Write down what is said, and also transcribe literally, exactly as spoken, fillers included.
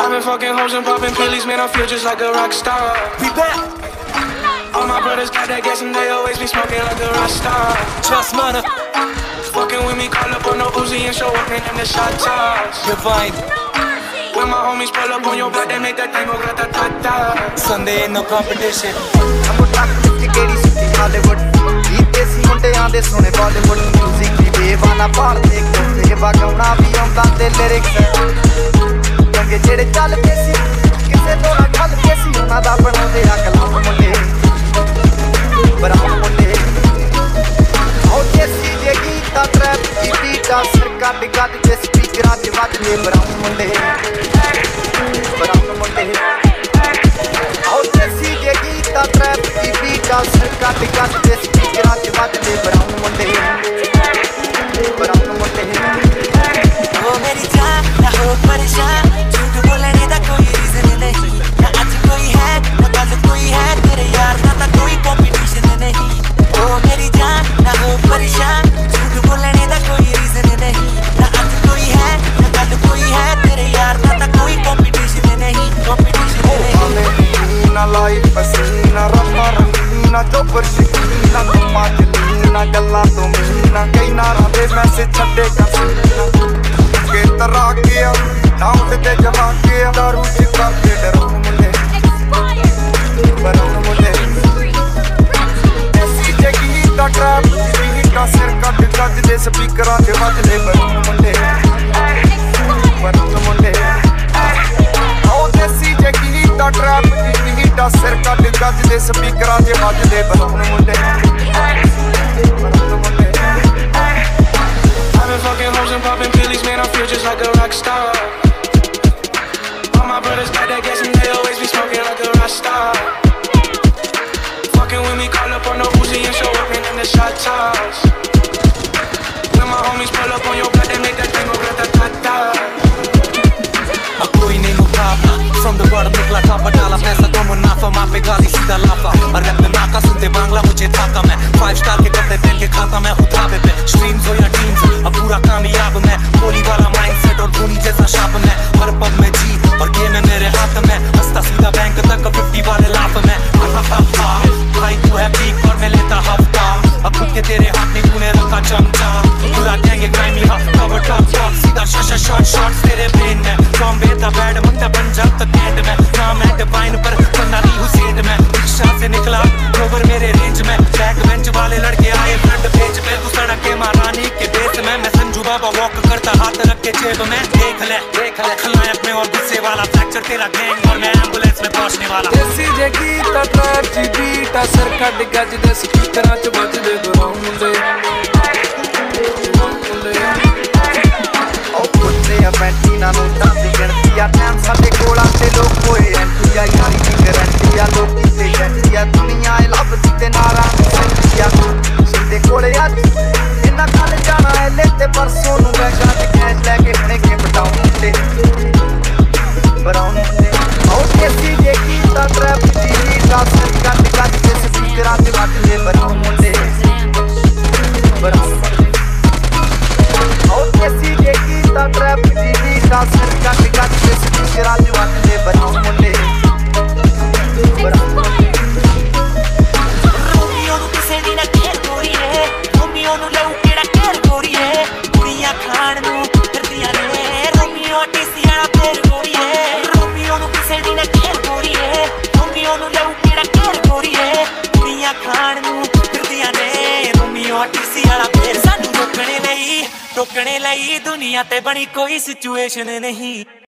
I've been fucking hoes and popping pillies, man, I feel just like a rock star. We back. All my brothers got that gas and they always be smoking like a rock star. Just mother. Fucking with me, call up on the Uzi and show up in the shot toss. Divine. When my homies pull up on your block, they make that thing go grata-ta-ta. Sunday no competition. I'm a rock with the Katy City Hollywood. Eat this ਮੁੰਡਿਆਂ ਦੇ ਸੋਹਣੇ Bollywood music ਦੀ ਬੇਵਾਨਾ ਪਾੜਦੇ ਕੋਤੇ ਵਗਾਉਣਾ ਵੀ ਆਉਂਦਾ ਤੇ lyrics ਚੰਗੇ ਜਿਹੜੇ ਚੱਲਦੇ ਸੀ ਕਿਸੇ ਤੋਂ ਨਾ ਖਲਦੇ ਸੀ ਉਹਨਾਂ ਦਾ ਬਣਾਉਂਦੇ ਆ ਕਲਾਮ ਮੁੰਡੇ ਬਰਾਉਨ ਮੁੰਡੇ ਉਹ ਦੇਸੀ ਜੇ ਗੀਤਾਂ ਟਰੈਪ ਦੀ ਬੀਟਾਂ ਸਿਰ ਕੱਢ ਕੱਢ ਦੇ ਸਪੀਕਰਾਂ 'ਚ ਵੱਜਦੇ ਬਰਾਉਨ ਮੁੰਡੇ ਬਰਾਉਨ ਮੁੰਡੇ ਉਹ ਦੇਸੀ ਜੇ ਗੀਤਾਂ ਟਰੈਪ ਦੀ ਬੀਟਾਂ ਸਿਰ ਕੱਢ ਕੱਢ ਦੇ ਸਪੀਕਰਾਂ 'ਚ ਵੱਜਦੇ ਬਰਾਉਨ ਮੁੰਡੇ ਬਰਾਉਨ ਮੁੰਡੇ ओ मेरी जान ना हो परेशान झूठ बोलने दा कोई रीजन नहीं ना आज कोई है ना कल कोई है तेरे यार ना कोई कंपटीशन नहीं ओ मेरी जान ना हो परेशान झूठ बोलने दा कोई रीजन नहीं ना आज कोई है ना कल कोई है तेरे यार ना कोई कंपटीशन नहीं कंपटीशन नहीं ना लाइफ पसीना रब्बा रंगीना चोपर शकीना तुमा जलीना गल्ला तो मीना कई नारा दे मैसेज छड्डे का के तरा के ना उठते जमा के दारू च करते डराउन मुंडे बराउन मुंडे देसी जे गीतां ट्रैप दी हिट्टां सिर कट गज दे स्पीकरां च वजदे बराउन मुंडे बराउन मुंडे ओ देसी जे गीतां ट्रैप दी हिट्टां सिर कट गज दे स्पीकरां च वजदे बराउन मुंडे बराउन मुंडे I've been fucking hoes and popping pillies, man, I feel just like a rock star. All my brothers got that gas and they always be smoking like a rock star. Fucking with me, call up on the Uzi and show up in the shot toss. When my homies pull up on your block, they make that thing go grata-ta-ta. कोई नहीं मुकाबला From the bottom निकला top डाला पैसा तो मुनाफा माँ पे गाली सीधा लाफा और रैप में नाका सुनते बांग्ला मुझे थाका मैं फाइव स्टार के कपड़े पहन के खाता मैं उठावे पे स्ट्रीम्स हो या टीम्स अब पूरा कामयाब मैं गोली वाला माइंडसेट और धोनी जैसा शाप मैं हर पब में जी और गेम है मेरे हाथ में हंसता सीधा बैंक तक फिफ्टी वाले लाफ में भाई तू है पीक पर मैं लेता हफ्ता अब खुद के तेरे हाथ में तूने रखा चमचा पूरा देंगे क्राइमी हाफ कवर टॉप टॉप सीधा शॉट शॉट शॉट्स तेरे ब्रेन में बॉम्बे दा बैड मुंडा पंजाब तक कैंट में नाम है डिवाइन पर कन्नाली हुसैन में रिक्शा से निकला रोवर मेरे रेंज में बैक बेंच वाले लड़के आए फ्रंट पेज पे तू सड़क के महारानी के बेस में मैं संजू बाबा वॉक करता हाथ रख के जेब में देख ले देख ले खलनायक में और गुस्से वाला फ्रैक्चर तेरा गैंग और मैं एम्बुलेंस में पहुंचने वाला देसी जे गीतां ट्रैप दी बीटां सिर कट गज दे स्पीकरां च वजदे बराउन मुंडे पैंती ना नोटां दी गिणती आ टैम साडे कोल आंदे लोग होए एंटी आ यारी दी गारंटी आ लोकी ते जंटी आ दुनिया ए लभदी ते नारा सैंटी आ सिद्धे कोले अज इन्ना कल जाना है लेते परसों नूं मैं गज कैश लैके हुणे के बटाउन मुंडे बराउन मुंडे ओ देसी जे गीतां ट्रैप दी बीटां सिर कट गज दे स्पीकरां च वजदे बराउन मुंडे बराउन मुंडे ओ देसी जे गीतां ट्रैप दी बीटां सिर कट कट के स्पीकरां च वजदे बराउन मुंडे बराउन मुंडे रोमियो नूं किसे दी ना घेर गोरी है रोमियो नूं लऊ केड़ा घेर गोरी है कुड़ियां खाण नूं फिरदियां ने रोमियो टीसी वाला फेर गोरी है रोमियो नूं किसे दी ना घेर गोरी है रोमियो नूं लऊ केड़ा घेर गोरी है कुड़ियां खाण नूं फिरदियां ने रोमियो टीसी वाला फेर सानू रोकने लई रोकने लई दुनिया ते बनी कोई सिचुएशन नहीं।